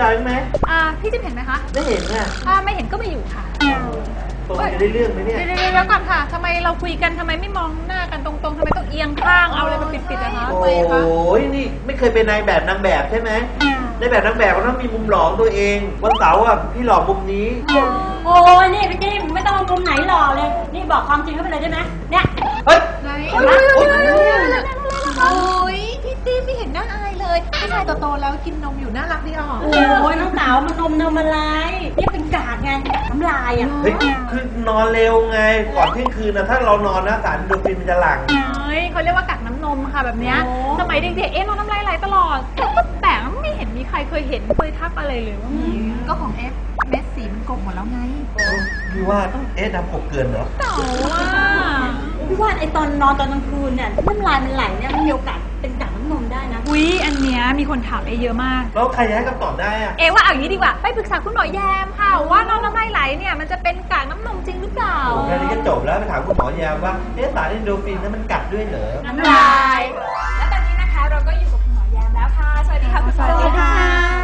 ดาวไหมพี่จิ๊บเห็นไหมคะไม่เห็นอ่ะไม่เห็นก็ไม่อยู่ค่ะตรงจะได้เรื่องไหมเนี่ยเดี๋ยวก่อนค่ะทำไมเราคุยกันทำไมไม่มองหน้ากันตรงๆทำไมต้องเอียงข้างเอาอะไรมาปิดๆนะคะโอ้ยนี่ไม่เคยเป็นนายแบบนางแบบใช่ไหมนายแบบนางแบบก็ต้องมีมุมหล่อตัวเองวันเสาร์อ่ะพี่หล่อมุมนี้โอ้ยนี่พี่จิ๊บไม่ต้องมุมไหนหล่อเลยนี่บอกความจริงเข้าไปเลยได้ไหมเนี่ยเฮ้ยโอ้ยพี่จิ๊บไม่เห็นหน้าอายเลยผู้ชายโตๆแล้วกินนมอยู่น่ารักดีอ่ะโอ้ยน้องสาวมันนมอะไรนี่เป็นกากไงน้ำลายอ่ะเฮ้ยคือนอนเร็วไงก่อนเที่ยงคืนนะถ้าเรานอนนะสารโดฟินมันจะหลั่งเขาเรียกว่ากักน้ำนมค่ะแบบเนี้ยสมัยเด็กๆนอนน้ำลายไหลตลอดแต่ไม่เห็นมีใครเคยเห็นเคยทักอะไรเลยว่ามีก็ของเม็ดสีมันกลมหมดแล้วไงพี่ว่าต้องดำกบเกินเหรอเต่าว่าพี่ว่าไอตอนนอนตอนกลางคืนเนี่ยน้ำลายมันไหลเนี่ยมันมีโอกาสเป็นกักน้ำนมได้นะอันเนี้ยมีคนถามเยอะมากแล้วใครจะให้คำตอบได้อะว่าเอาอย่างนี้ดีกว่าไปปรึกษาคุณหมอแยมค่ะว่านอนน้ำลายไหลเนี่ยมันจะเป็นกักน้ำนมจริงหรือเปล่าแค่นี้ก็จบแล้วไปถามคุณหมอแยมว่าสารเอนโดรฟินนั้นมันกัดด้วยเหรอน้ำลายและตอนนี้นะคะเราก็อยู่กับคุณหมอแยมแล้วค่ะสวัสดีค่ะคุณหมอสวัสดีค่ะ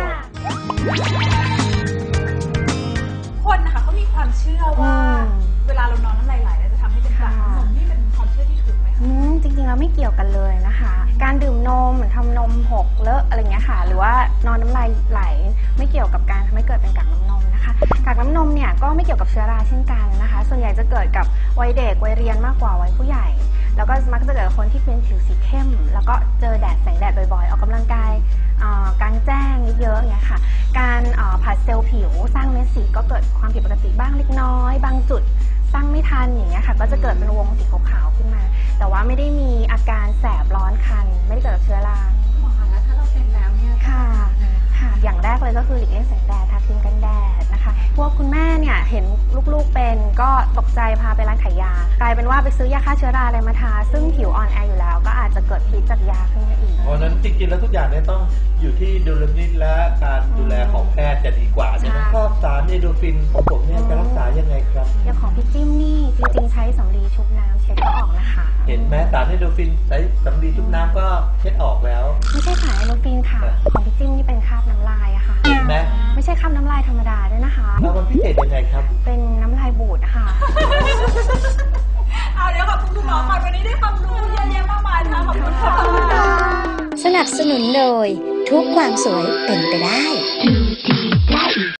คนนะคะเขามีความเชื่อว่าเวลาเรานอนน้ำลายไหลจะทำให้เป็นกักน้ำนมนี่เป็นความเชื่อที่ถูกไหมคะจริงๆแล้วไม่เกี่ยวกันเลยนะคะการดื่มนมเหมือนทำนมหกเลอะอะไรเงี้ยค่ะหรือว่านอนน้ำลายไหลไม่เกี่ยวกับการทำให้เกิดเป็นกักน้ำนมนะคะกักน้ำนมเนี่ยก็ไม่เกี่ยวกับเชื้อราเช่นกันนะคะส่วนใหญ่จะเกิดกับวัยเด็กวัยเรียนมากกว่าวัยผู้ใหญ่แล้วก็มักจะเกิดกับคนที่เป็นผิวสีเข้มแล้วก็เจอแดดแสงแดดบ่อยๆออกกำลังกายกลางแจ้งเยอะๆอย่างเงี้ยค่ะการผัดเซลล์ผิวสร้างเม็ดสีก็เกิดความผิดปกติบ้างเล็กน้อยบางจุดสร้างไม่ทันอย่างเงี้ยค่ะก็จะเกิดเป็นวงสีขาวๆขึ้นมาแต่ว่าไม่ได้มีอาการแสบร้อนคันไม่ได้เกิดจากเชื้อราหมอคะแล้วถ้าเราเป็นแล้วเนี่ยค่ะอย่างแรกเลยก็คือหลีกเลี่ยงแสงแดดทาครีมกันแดดนะคะพวกคุณแม่เนี่ยเห็นลูกๆเป็นก็ตกใจพาไปร้านขายยากลายเป็นว่าไปซื้อยาฆ่าเชื้อราอะไรมาทาซึ่งผิวอ่อนแออยู่แล้วก็อาจจะเกิดพิษจากยาขึ้นมาอีกเพราะนั้นจริงๆแล้วทุกอย่างเนี่ยต้องอยู่ที่ดุลพินิจและการดูแลของแพทย์จะดีกว่าใช่ไหมก็สารเอนโดรฟินของผมเนี่ยจะรักษายังไงครับอย่างของพี่จิ้มนี่จริงๆใช้สำลีชุบน้ำเช็ดก็ออกนะคะเห็นไหมสารเอนโดรฟินใช้สำลีชุบน้ำก็เช็ดออกแล้วไม่ใช่สารเอนโดรฟินค่ะของพี่จิ้มนี่เป็นคราบน้ำลายอะค่ะเห็นไหมไม่ใช่คราบน้ำลายธรรมดาด้วยนะคะแล้วมันพิเศษยังไงครับเป็นน้ำลายบูดค่ะเดี๋ยวขอบคุณคุณหมอค่ะวันนี้ได้ความรู้เยอะแยะมากมายค่ะขอบคุณค่ะสนับสนุนโดยทุกความสวยเป็นไปได้